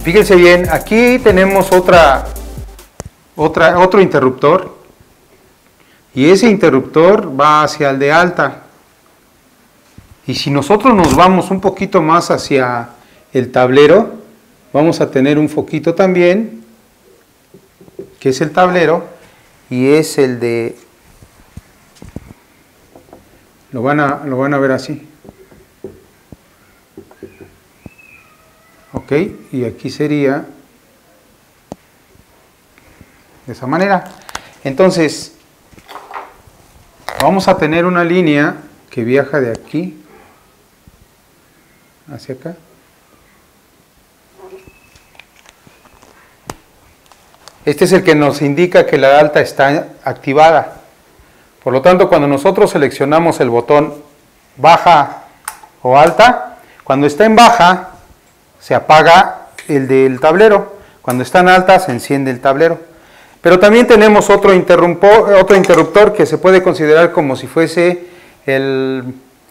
Fíjense bien, aquí tenemos otro interruptor, y ese interruptor va hacia el de alta. Y si nosotros nos vamos un poquito más hacia el tablero, vamos a tener un foquito también, que es el tablero, y es el de... Lo van a ver así. Ok, y aquí sería de esa manera. Entonces, vamos a tener una línea que viaja de aquí hacia acá. Este es el que nos indica que la alta está activada. Por lo tanto, cuando nosotros seleccionamos el botón baja o alta, cuando está en baja, se apaga el del tablero. Cuando está en alta, se enciende el tablero. Pero también tenemos otro interruptor que se puede considerar como si fuese el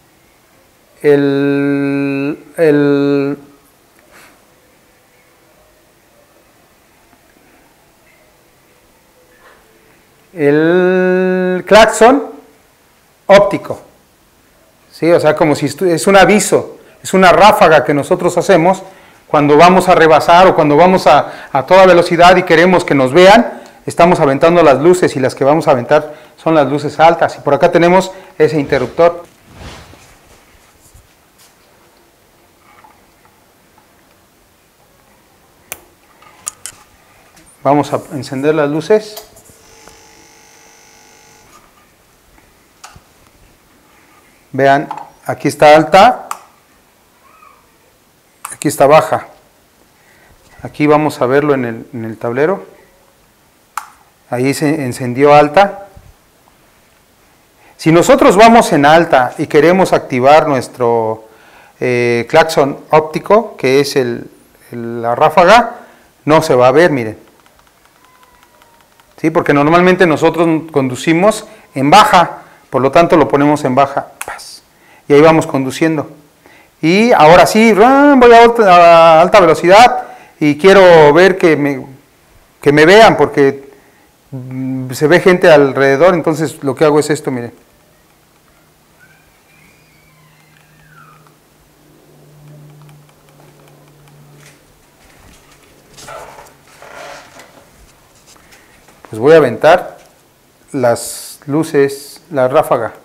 claxon óptico. ¿Sí? O sea, como si es un aviso, es una ráfaga que nosotros hacemos cuando vamos a rebasar o cuando vamos a toda velocidad y queremos que nos vean. Estamos aventando las luces y las que vamos a aventar son las luces altas. Y por acá tenemos ese interruptor. Vamos a encender las luces. Vean, aquí está alta, aquí está baja. Aquí vamos a verlo en el tablero. Ahí se encendió alta. Si nosotros vamos en alta y queremos activar nuestro claxon óptico, que es la ráfaga, no se va a ver, miren. ¿Sí? Porque normalmente nosotros conducimos en baja, por lo tanto lo ponemos en baja. Y ahí vamos conduciendo. Y ahora sí, voy a alta velocidad y quiero ver que me vean, porque se ve gente alrededor. Entonces lo que hago es esto, miren. Pues voy a aventar las luces, la ráfaga.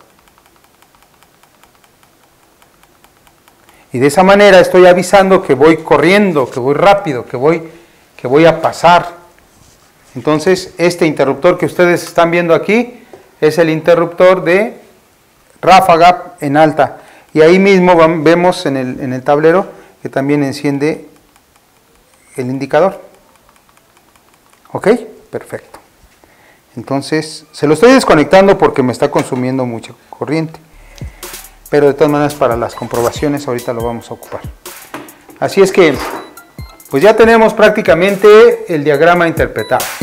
Y de esa manera estoy avisando que voy corriendo, que voy rápido, que voy a pasar. Entonces, este interruptor que ustedes están viendo aquí es el interruptor de ráfaga en alta. Y ahí mismo vemos en el tablero que también enciende el indicador. ¿Ok? Perfecto. Entonces, se lo estoy desconectando porque me está consumiendo mucha corriente. Pero de todas maneras, para las comprobaciones ahorita lo vamos a ocupar. Así es que, pues ya tenemos prácticamente el diagrama interpretado.